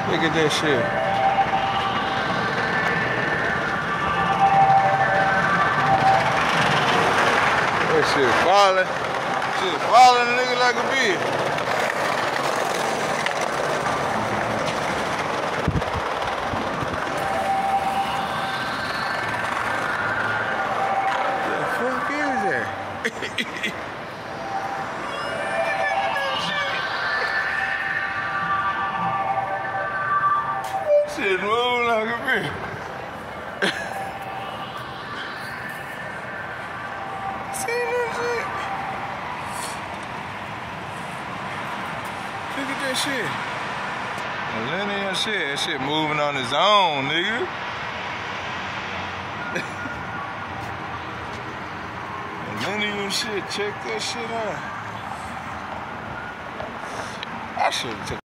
Look at that shit. That shit falling. Shit falling a nigga like a bitch. The fuck is that? Shit moving like a bitch. See that shit? Look at that shit. Millennium shit. That shit moving on its own, nigga. Millennium shit. Check that shit out. I should have took